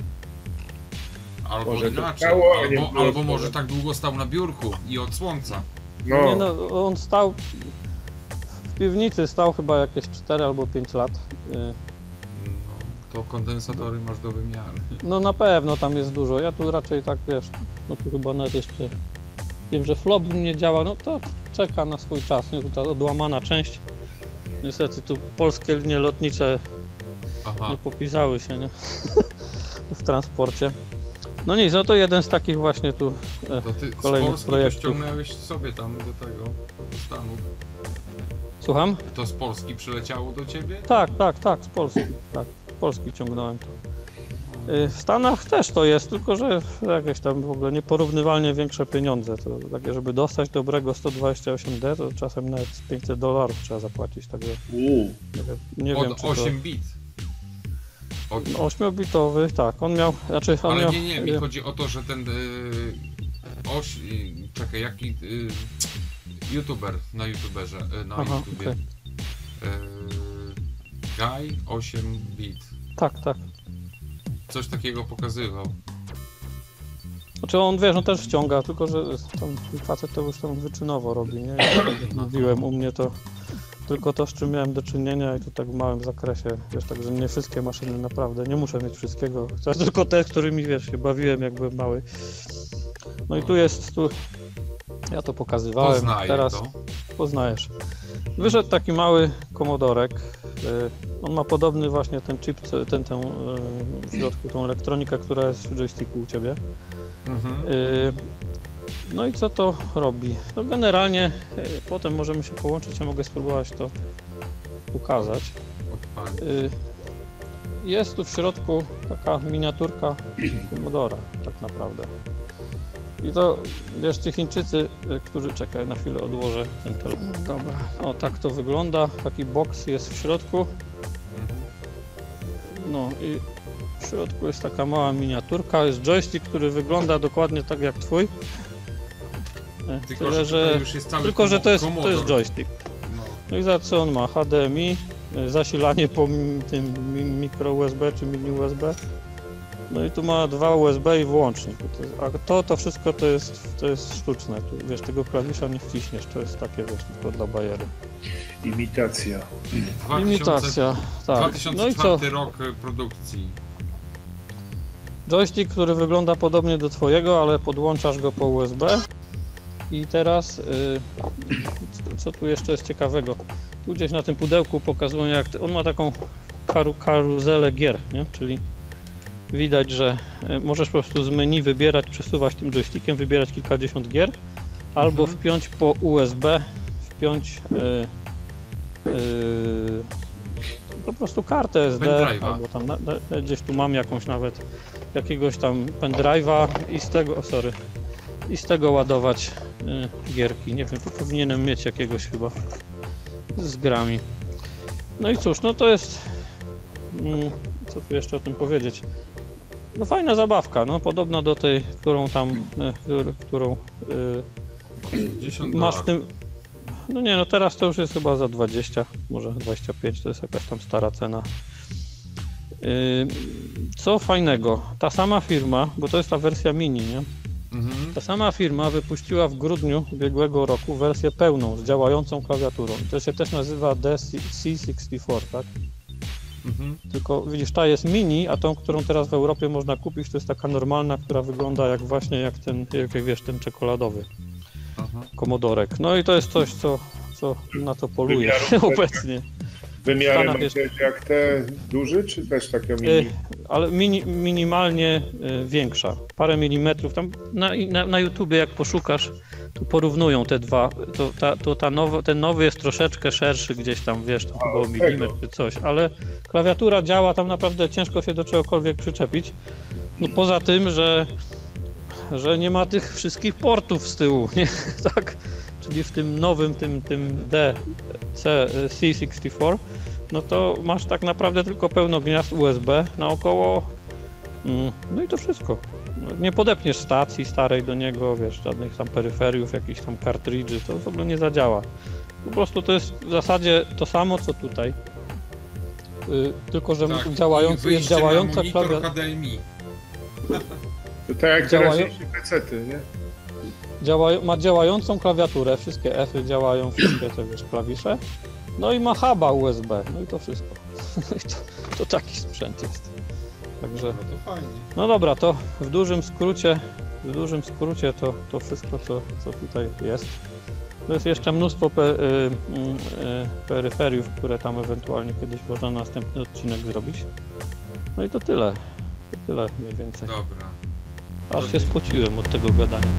Speaker 1: Albo
Speaker 3: Może to
Speaker 1: inaczej,
Speaker 3: stało, a nie było
Speaker 1: albo może
Speaker 3: schowane.
Speaker 1: tak długo stał na biurku i od słońca.
Speaker 2: Nie
Speaker 3: No,
Speaker 2: no, on stał w piwnicy, stał chyba jakieś 4 albo 5 lat.
Speaker 1: No, to kondensatory masz do wymiany.
Speaker 2: No na pewno tam jest dużo, ja tu raczej tak wiesz, no tu chyba nawet jeszcze wiem, że flop nie działa, no to czeka na swój czas, nie? Tu ta odłamana część. Niestety tu polskie linie lotnicze
Speaker 1: Aha.
Speaker 2: nie popisały się, nie? w transporcie. No nic, no to jeden z takich właśnie tu
Speaker 1: To ty z
Speaker 2: kolejnych
Speaker 1: Polski to
Speaker 2: projektów.
Speaker 1: ściągnąłeś sobie tam do tego, do Stanów.
Speaker 2: Słucham?
Speaker 1: To z Polski przyleciało do ciebie?
Speaker 2: Tak, z Polski, tak, z Polski ciągnąłem to. W Stanach też to jest, tylko że jakieś tam w ogóle nieporównywalnie większe pieniądze. To takie, żeby dostać dobrego 128D, to czasem nawet $500 trzeba zapłacić, także nie wiem,
Speaker 1: Od
Speaker 2: czy
Speaker 1: 8 bit.
Speaker 2: to... 8-bitowy, tak, on miał, znaczy on
Speaker 1: Ale
Speaker 2: miał...
Speaker 1: nie, mi chodzi o to, że ten czekaj, jaki youtuber na youtuberze, na
Speaker 2: Aha,
Speaker 1: YouTubie.
Speaker 2: okej.
Speaker 1: Guy 8 bit.
Speaker 2: Tak.
Speaker 1: Coś takiego pokazywał.
Speaker 2: Znaczy on, wiesz, on też wciąga, tylko że tam facet to już tam wyczynowo robi, nie? Jak mówiłem, u mnie to tylko to, z czym miałem do czynienia i to tak w małym zakresie, wiesz, także nie wszystkie maszyny naprawdę, nie muszę mieć wszystkiego, chcę tylko te, którymi, wiesz, się bawiłem jak byłem mały. No i tu jest, ja to pokazywałem,
Speaker 1: Poznaję
Speaker 2: teraz
Speaker 1: to.
Speaker 2: poznajesz. Wyszedł taki mały komodorek, on ma podobny właśnie ten chip, w środku tą elektronikę, która jest w joysticku u Ciebie.
Speaker 1: Mhm.
Speaker 2: No i co to robi? No generalnie potem możemy się połączyć, ja mogę spróbować to pokazać.
Speaker 1: Odpalić.
Speaker 2: Jest tu w środku taka miniaturka Commodora tak naprawdę. I to, wiesz, ci Chińczycy, którzy... Czekaj, na chwilę odłożę ten telefon. Dobra. O, tak to wygląda. Taki boks jest w środku. No i w środku jest taka mała miniaturka. Jest joystick, który wygląda dokładnie tak jak twój.
Speaker 1: Tylko,
Speaker 2: Tyle,
Speaker 1: że tutaj już jest cały
Speaker 2: że to jest
Speaker 1: komodor.
Speaker 2: joystick.
Speaker 1: No.
Speaker 2: No i za co on ma? HDMI, zasilanie po tym mikro USB czy mini USB. No i tu ma 2 USB i włącznik. A to wszystko to jest sztuczne. Tu, wiesz, tego klawisza nie wciśniesz, to jest takie, wiesz, tylko dla bajery.
Speaker 3: imitacja.
Speaker 1: 2000,
Speaker 2: Imitacja, tak.
Speaker 1: 2004
Speaker 2: No i co?
Speaker 1: rok produkcji.
Speaker 2: Joystick, który wygląda podobnie do twojego, ale podłączasz go po USB. I teraz, co tu jeszcze jest ciekawego? Tu gdzieś na tym pudełku pokazują, jak on ma taką karuzelę gier, nie? Czyli widać, że możesz po prostu z menu wybierać, przesuwać tym joystickiem, wybierać kilkadziesiąt gier, albo wpiąć po USB, po prostu kartę SD,
Speaker 1: Pendrive'a.
Speaker 2: albo tam gdzieś tu mam jakąś nawet jakiegoś tam pendrive'a i z tego ładować gierki. Nie wiem, tu powinienem mieć jakiegoś chyba z grami. No i cóż, no to jest co tu jeszcze o tym powiedzieć? No fajna zabawka, no podobna do tej, którą tam, którą
Speaker 1: 50
Speaker 2: masz w tym. No nie, no teraz to już jest chyba za 20, może 25, to jest jakaś tam stara cena. Co fajnego, ta sama firma, bo to jest ta wersja mini, nie? Ta sama firma wypuściła w grudniu ubiegłego roku wersję pełną z działającą klawiaturą. To się też nazywa DC64, tak? Tylko widzisz, ta jest mini, a tą, którą teraz w Europie można kupić, to jest taka normalna, która wygląda jak właśnie jak wiesz, ten czekoladowy komodorek. No i to jest coś, co na to poluje obecnie.
Speaker 3: Wymiary
Speaker 2: Stanach
Speaker 3: macie jak te duży, czy też takie mini?
Speaker 2: Ale minimalnie większa, parę milimetrów. Tam na YouTubie jak poszukasz, to porównują te dwa. Ten nowy jest troszeczkę szerszy gdzieś tam, wiesz, to chyba o milimetr czy coś, ale klawiatura działa, tam naprawdę ciężko się do czegokolwiek przyczepić. No poza tym, że nie ma tych wszystkich portów z tyłu, nie? Tak? Czyli w tym nowym, tym C64, no to masz tak naprawdę tylko pełno gniazd USB naokoło, no i to wszystko. Nie podepniesz stacji starej do niego, wiesz, żadnych tam peryferiów, jakichś tam kartridży, to w ogóle nie zadziała. Po prostu to jest w zasadzie to samo, co tutaj. Tylko, że
Speaker 1: Tak,
Speaker 2: jest działająca klawiatura.
Speaker 1: HDMI.
Speaker 3: To tak jak teraźniejsze pecety, nie?
Speaker 2: Ma działającą klawiaturę, wszystkie F-y działają, wszystkie te wiesz, klawisze. No i ma huba USB, no i to wszystko. to taki sprzęt jest. Także.
Speaker 1: No to fajnie.
Speaker 2: No dobra, to w dużym skrócie to wszystko, co tutaj jest. To jest jeszcze mnóstwo peryferiów, które tam ewentualnie kiedyś można na następny odcinek zrobić. No i to tyle. To tyle mniej więcej.
Speaker 1: Dobra.
Speaker 2: Aż się spociłem od tego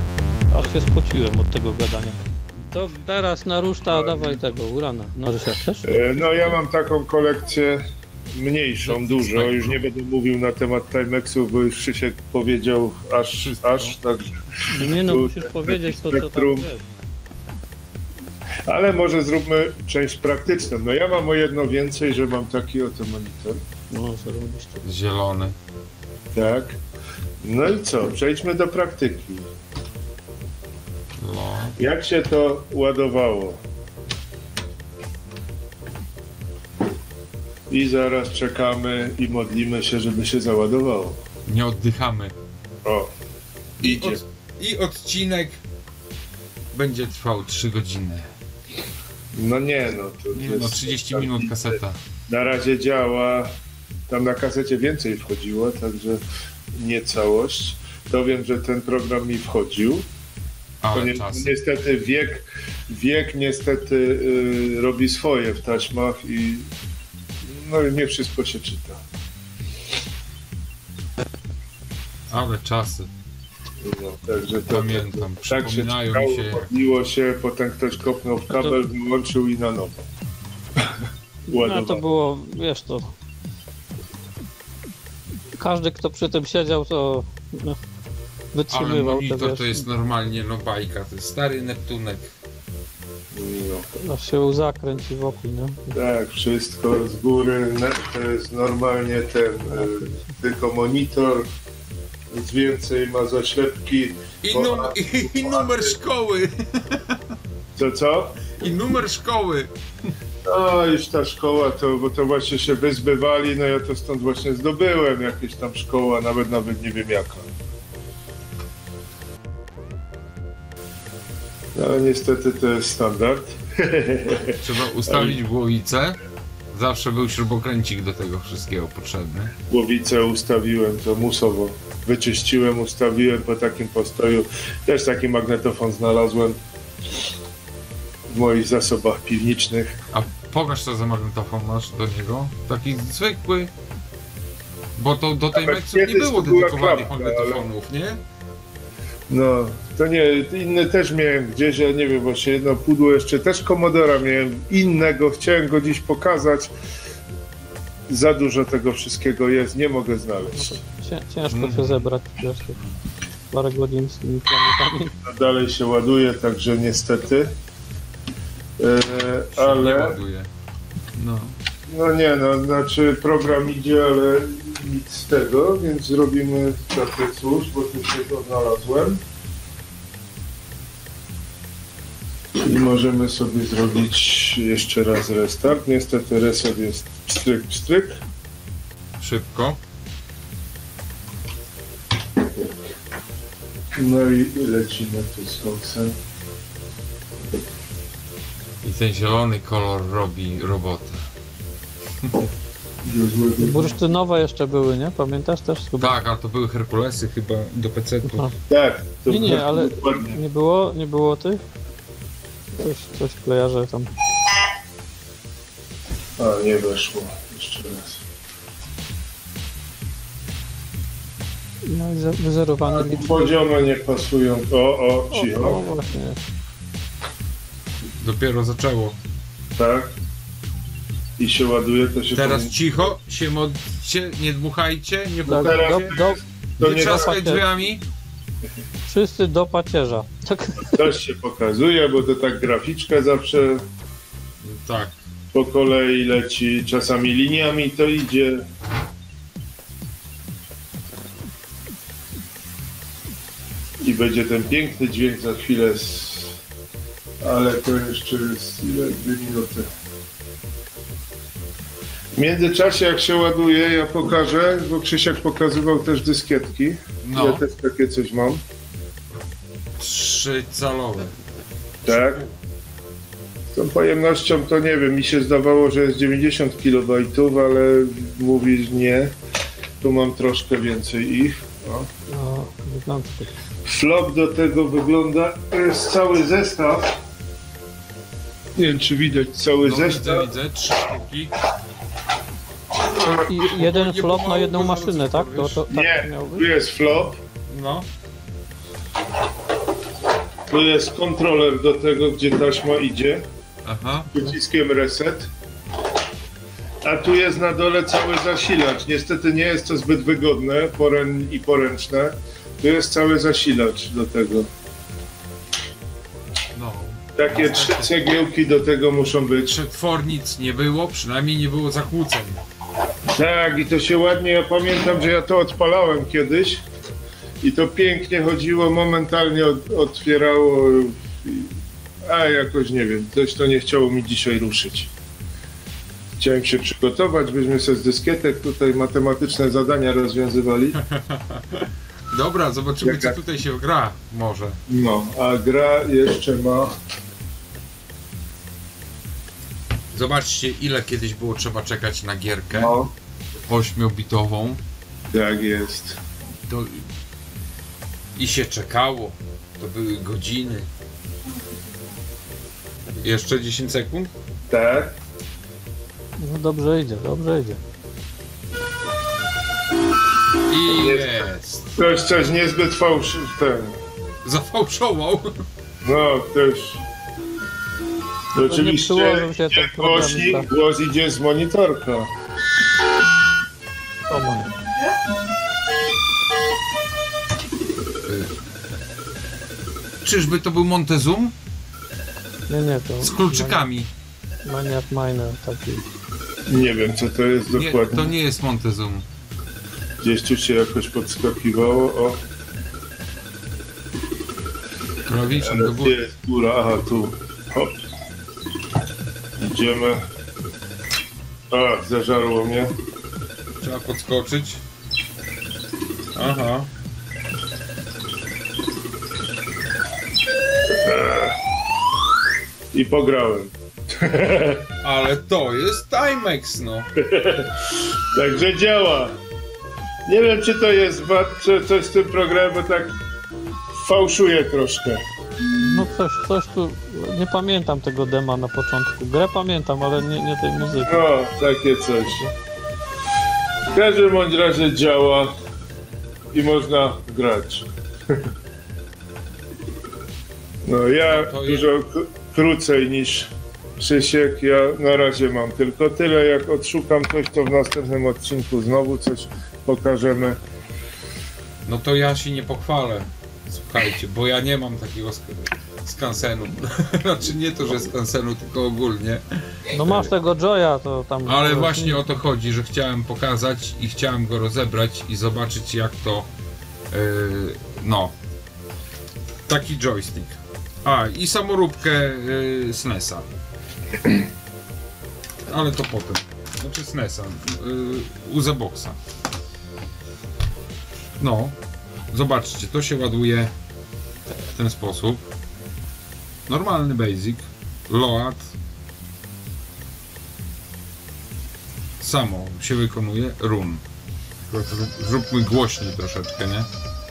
Speaker 2: gadania. To teraz na ruszta dawaj tego Urana. No, Ryszard też?
Speaker 3: No ja mam taką kolekcję mniejszą, dużo. Już nie będę mówił na temat Timexów, bo już Krzysiek powiedział aż, także...
Speaker 2: Nie no, musisz powiedzieć to, co tam
Speaker 3: spektrum.
Speaker 2: jest.
Speaker 3: Ale może zróbmy część praktyczną. No ja mam o jedno więcej, że mam taki oto monitor.
Speaker 2: No, zarobiście.
Speaker 1: Zielony.
Speaker 3: Tak. No i co? Przejdźmy do praktyki.
Speaker 1: No.
Speaker 3: Jak się to ładowało? I zaraz czekamy i modlimy się, żeby się załadowało.
Speaker 1: Nie oddychamy.
Speaker 3: O, idzie.
Speaker 1: I odcinek będzie trwał 3 godziny.
Speaker 3: No nie, no to
Speaker 1: Nie,
Speaker 3: jest,
Speaker 1: no 30 minut kaseta.
Speaker 3: Na razie działa. Tam na kasecie więcej wchodziło, także nie całość. To wiem, że ten program mi wchodził.
Speaker 1: Ale czasy.
Speaker 3: Niestety wiek niestety robi swoje w taśmach i no nie wszystko się czyta.
Speaker 1: Ale czasy.
Speaker 3: No, także to
Speaker 1: Pamiętam.
Speaker 3: tak się
Speaker 1: Przypominają
Speaker 3: czekało,
Speaker 1: mi się.
Speaker 3: modliło się, potem ktoś kopnął w kabel, wyłączył i na nowo.
Speaker 2: No to było, wiesz to... Każdy, kto przy tym siedział, to no,
Speaker 1: Ale
Speaker 2: wytrzymywał
Speaker 1: monitor
Speaker 2: to, wiesz.
Speaker 1: to jest normalnie no bajka. To jest stary Neptunek.
Speaker 3: No.
Speaker 2: Aż się łza kręci wokół, nie?
Speaker 3: Tak, wszystko z góry, to jest normalnie tylko monitor, nic więcej ma zaślepki.
Speaker 1: I numer szkoły.
Speaker 3: Co?
Speaker 1: I numer szkoły.
Speaker 3: No już ta szkoła, bo to właśnie się wyzbywali, no ja to stąd właśnie zdobyłem, jakieś tam szkoła, nawet nie wiem jaka. No ale niestety to jest standard.
Speaker 1: Trzeba ustawić głowicę. Zawsze był śrubokręcik do tego wszystkiego potrzebny.
Speaker 3: Głowicę ustawiłem, to musowo. Wyczyściłem, ustawiłem po takim postoju. Też taki magnetofon znalazłem w moich zasobach piwniczych.
Speaker 1: A pokaż co za magnetofon masz do niego. Taki zwykły. Bo to do tej Mexu nie
Speaker 3: kiedyś
Speaker 1: było
Speaker 3: to była
Speaker 1: dedykowanych
Speaker 3: klapka,
Speaker 1: magnetofonów, nie?
Speaker 3: No, to nie, inny też miałem gdzieś, ja nie wiem, właśnie jedno pudło jeszcze też Commodora miałem, innego, chciałem go dziś pokazać. Za dużo tego wszystkiego jest, nie mogę znaleźć.
Speaker 2: Ciężko się zebrać, wiesz, parę godzin z tymi planetami.
Speaker 3: Dalej się ładuje, także niestety.
Speaker 1: Nie
Speaker 3: Ale,
Speaker 1: ładuje. No.
Speaker 3: no nie no, znaczy program idzie, ale nic z tego, więc zrobimy taki służ, bo tu się to znalazłem. I możemy sobie zrobić jeszcze raz restart. Niestety reset jest pstryk.
Speaker 1: Szybko.
Speaker 3: No i lecimy tu z koksem.
Speaker 1: I ten zielony kolor robi robotę.
Speaker 2: Bursztynowe jeszcze były, nie? Pamiętasz też? Chyba.
Speaker 1: Tak, a to były Herkulesy chyba do PC-tu.
Speaker 2: Aha.
Speaker 3: Tak. To
Speaker 2: Nie, ale
Speaker 3: dokładnie.
Speaker 2: nie było tych? Coś kojarzę tam.
Speaker 3: A, nie weszło. Jeszcze raz.
Speaker 2: No i wyzerowane liczby.
Speaker 3: Poziomy nie pasują. O,
Speaker 2: O,
Speaker 3: cicho.
Speaker 2: właśnie.
Speaker 1: Dopiero zaczęło.
Speaker 3: Tak. I się ładuje, to się
Speaker 1: Teraz
Speaker 3: powinno-
Speaker 1: cicho, się modlcie, nie dmuchajcie, nie
Speaker 2: Tak,
Speaker 1: pukajcie,
Speaker 3: to
Speaker 1: nie
Speaker 3: nie
Speaker 1: trzaskaj
Speaker 2: do-
Speaker 1: drzwiami.
Speaker 2: Wszyscy do pacierza. Tak.
Speaker 3: Coś się pokazuje, bo to tak graficzka zawsze
Speaker 1: Tak.
Speaker 3: po kolei leci, czasami liniami to idzie. I będzie ten piękny dźwięk za chwilę, ale to jeszcze jest ile? 2 minuty. W międzyczasie jak się ładuje, ja pokażę, bo Krzysiek pokazywał też dyskietki.
Speaker 1: No.
Speaker 3: Ja też takie coś mam.
Speaker 1: 3-calowe.
Speaker 3: Tak. Z tą pojemnością to nie wiem, mi się zdawało, że jest 90 KB, ale mówisz nie. Tu mam troszkę więcej ich. O.
Speaker 2: No, wygląda tak.
Speaker 3: Flop do tego wygląda, to jest cały zestaw. Nie wiem, czy widać cały
Speaker 1: No,
Speaker 3: zestaw.
Speaker 1: widzę, 3 sztuki.
Speaker 2: I jeden
Speaker 1: Nie
Speaker 2: flop na
Speaker 1: pomału,
Speaker 2: jedną
Speaker 1: bo zaraz
Speaker 2: maszynę, tak? To tak
Speaker 3: Nie,
Speaker 2: miało
Speaker 3: tu
Speaker 2: być?
Speaker 3: jest flop,
Speaker 1: No.
Speaker 3: tu jest kontroler do tego, gdzie taśma idzie,
Speaker 1: Aha.
Speaker 3: przyciskiem reset. A tu jest na dole cały zasilacz. Niestety nie jest to zbyt wygodne i poręczne. Tu jest cały zasilacz do tego.
Speaker 1: No.
Speaker 3: Takie 3 cegiełki do tego muszą być.
Speaker 1: Przetwornic nie było, przynajmniej nie było zakłóceń.
Speaker 3: Tak, i to się ładnie, ja pamiętam, że ja to odpalałem kiedyś i to pięknie chodziło, momentalnie otwierało, a jakoś nie wiem, coś to nie chciało mi dzisiaj ruszyć. Chciałem się przygotować, byśmy sobie z dyskietek tutaj matematyczne zadania rozwiązywali.
Speaker 1: Dobra, zobaczymy
Speaker 3: Jaka-
Speaker 1: co tutaj się gra może.
Speaker 3: No, a gra jeszcze ma...
Speaker 1: Zobaczcie ile kiedyś było trzeba czekać na gierkę
Speaker 3: No,
Speaker 1: 8-bitową.
Speaker 3: tak jest.
Speaker 1: To... I się czekało. To były godziny. Jeszcze 10 sekund?
Speaker 3: Tak.
Speaker 2: No dobrze idzie, dobrze idzie.
Speaker 1: I
Speaker 3: Jest.
Speaker 1: jest.
Speaker 3: Ktoś coś niezbyt ten.
Speaker 1: Zafałszował.
Speaker 3: No, też. Oczywiście
Speaker 2: przyłożył się ten
Speaker 3: głosi,
Speaker 2: problem,
Speaker 3: głos idzie z monitorka.
Speaker 2: O mój.
Speaker 1: Czyżby to był Montezum?
Speaker 2: Nie, to...
Speaker 1: Z kluczykami.
Speaker 2: Maniac Miner taki.
Speaker 3: Nie wiem, co to jest
Speaker 1: Nie,
Speaker 3: dokładnie.
Speaker 1: to nie jest Montezum.
Speaker 3: Gdzieś tu się jakoś podskakiwało. O,
Speaker 1: Klawiszem do
Speaker 3: gdzie
Speaker 1: góry.
Speaker 3: jest góra? Aha, tu. Hop. Idziemy. A, zażarło mnie.
Speaker 1: Trzeba podskoczyć. Aha.
Speaker 3: I pograłem.
Speaker 1: Ale to jest Timex, no.
Speaker 3: Także działa. Nie wiem, czy to jest bug, czy coś z tym programem, bo tak fałszuje troszkę.
Speaker 2: No coś tu... Nie pamiętam tego dema na początku. Grę pamiętam, ale nie tej muzyki.
Speaker 3: No, takie coś. W każdym bądź razie działa i można grać. No ja
Speaker 1: To jest-
Speaker 3: dużo krócej niż Krzysiek. Ja na razie mam tylko tyle. Jak odszukam coś, to w następnym odcinku znowu coś pokażemy.
Speaker 1: No to ja się nie pochwalę. Słuchajcie, bo ja nie mam takiego skansenu. Znaczy nie to, że skansenu, tylko ogólnie.
Speaker 2: No masz tego Joya, to tam...
Speaker 1: Ale właśnie o to chodzi, że chciałem pokazać i chciałem go rozebrać i zobaczyć jak to... no. Taki joystick. A, i samoróbkę SNES-a. Ale to potem. Znaczy SNES-a. Uzeboxa. No. Zobaczcie, to się ładuje w ten sposób. Normalny basic. Load. samo się wykonuje run. Tylko zróbmy głośniej troszeczkę, nie?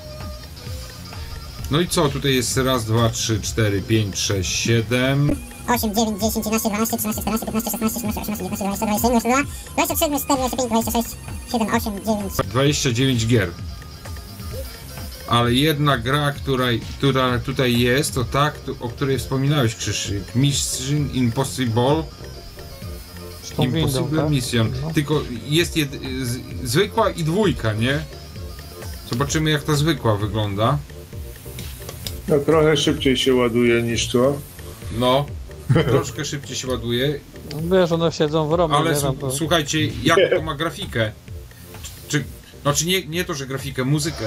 Speaker 1: No i co? Tutaj jest raz, 2, 3, 4, 5, 6, 7...
Speaker 4: 8, 9, 10, 11, 12, 13, 14, 15, 16, 17, 18, 19, 20, 21, 22, 23, 24, 25, 26, 7, 8, 9.
Speaker 1: 29 gier. Ale jedna gra, która tutaj jest, to ta, o której wspominałeś, Krzysiek. Mission Impossible.
Speaker 2: Z tą windą,
Speaker 1: Impossible
Speaker 2: tak?
Speaker 1: Mission.
Speaker 2: No.
Speaker 1: Tylko jest zwykła i dwójka, nie? Zobaczymy, jak ta zwykła wygląda.
Speaker 3: No trochę szybciej się ładuje niż to.
Speaker 1: No, troszkę szybciej się ładuje.
Speaker 2: Wiesz, one siedzą w romie,
Speaker 1: Ale
Speaker 2: nie? No to...
Speaker 1: słuchajcie, jaką to ma grafikę? Znaczy nie to, że grafikę, muzykę.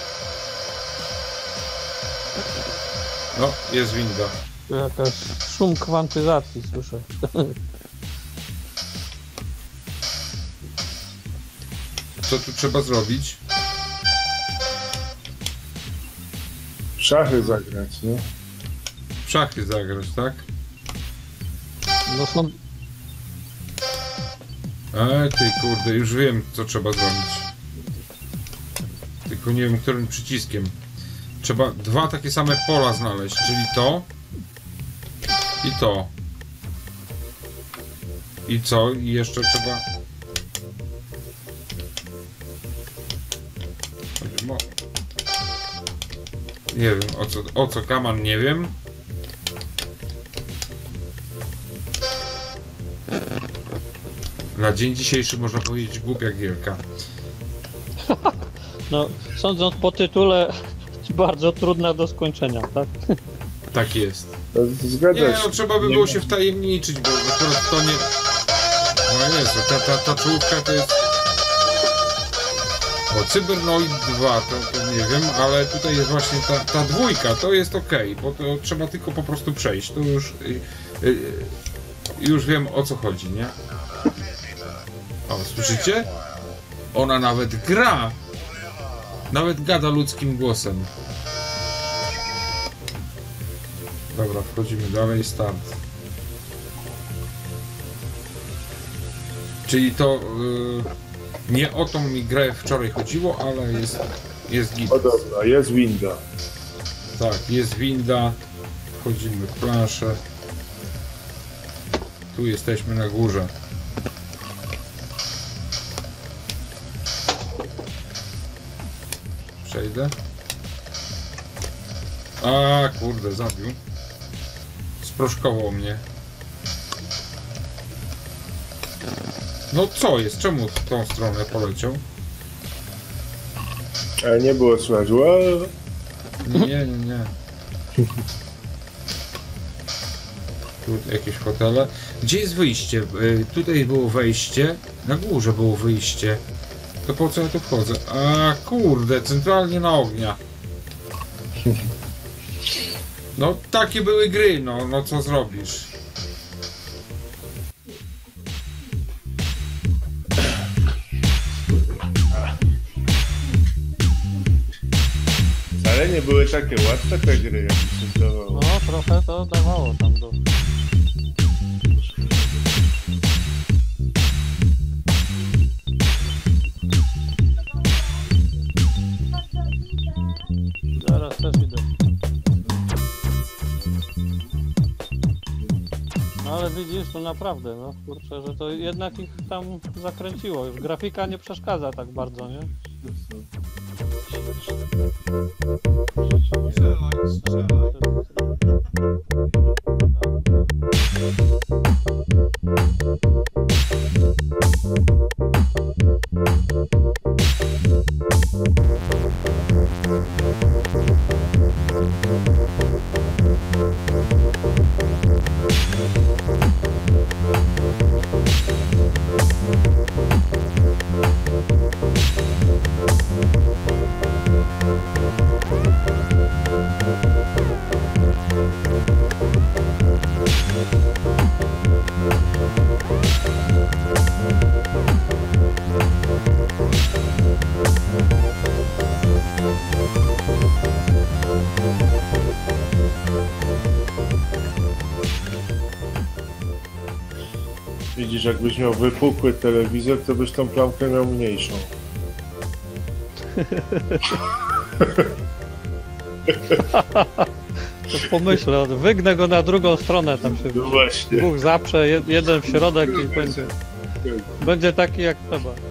Speaker 1: No, jest winda.
Speaker 2: Tu jakaś szum kwantyzacji słyszę.
Speaker 1: Co tu trzeba zrobić?
Speaker 3: W szachy zagrać, no.
Speaker 1: W szachy zagrać, tak?
Speaker 2: No są...
Speaker 1: Ty kurde, już wiem, co trzeba zrobić. Tylko nie wiem, którym przyciskiem. Trzeba dwa takie same pola znaleźć, czyli to i to. I co? I jeszcze trzeba... Nie wiem, o co kaman, nie wiem. Na dzień dzisiejszy można powiedzieć głupia gierka.
Speaker 2: No, sądząc po tytule, bardzo trudna do skończenia, tak?
Speaker 1: Tak jest.
Speaker 3: To zgadza
Speaker 1: Nie,
Speaker 3: się.
Speaker 1: no trzeba by
Speaker 3: Nie
Speaker 1: było
Speaker 3: ma-
Speaker 1: się wtajemniczyć, bo akurat to nie... No Jezu, ta czołówka to jest... O, Cybernoid 2 to nie wiem, ale tutaj jest właśnie ta dwójka, to jest okej, bo to trzeba tylko po prostu przejść, to już wiem, o co chodzi, nie? O, słyszycie? Ona nawet gra! Nawet gada ludzkim głosem. Dobra, wchodzimy dalej, start. Czyli to nie o tą mi grę wczoraj chodziło, ale jest git.
Speaker 3: Podobno, jest winda.
Speaker 1: Tak, jest winda. Wchodzimy w planszę. Tu jesteśmy na górze. Przejdę. A kurde, zabił. Sproszkował mnie. No co jest? Czemu w tą stronę poleciał?
Speaker 3: Ale nie było słychać. Wow.
Speaker 1: Nie. Tu jakieś hotele. Gdzie jest wyjście? Tutaj było wejście. Na górze było wyjście. To po co ja tu wchodzę? A kurde, centralnie na ognia. No takie były gry, no co zrobisz?
Speaker 3: Ale nie były takie łatwe te gry, jak mi się zdawało.
Speaker 2: No, trochę to dawało tam do... Zaraz też idę. No ale widzisz, to naprawdę, no kurczę, że to jednak ich tam zakręciło. Już grafika nie przeszkadza tak bardzo, nie?
Speaker 3: widzisz, jakbyś miał wypukły telewizor, to byś tą plamkę miał mniejszą.
Speaker 2: To pomyślę, wygnę go na drugą stronę, tam się
Speaker 3: No właśnie.
Speaker 2: dwóch zaprze, jeden w środek i będzie taki jak trzeba.